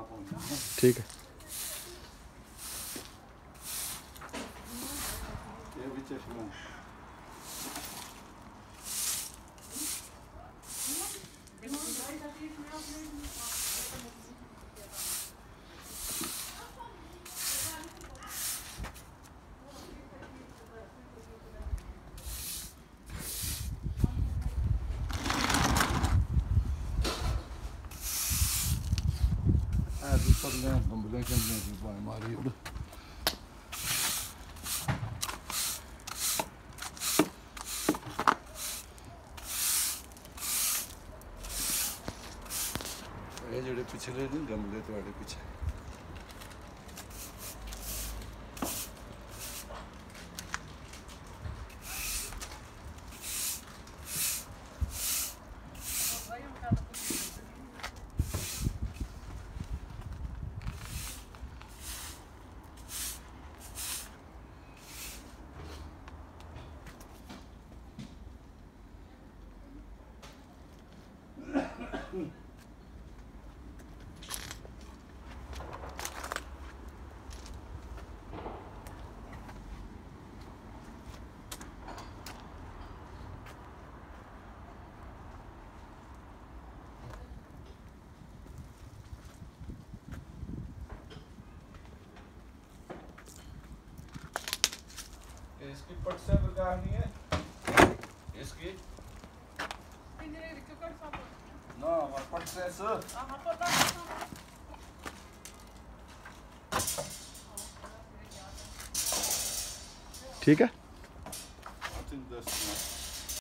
ठीक है। ये भी चश्मा मारी उड़ ये जोड़े पिछले नहीं गमले थोड़े पीछे इसकी पट से लगानी है इसकी ना पट से ठीक है।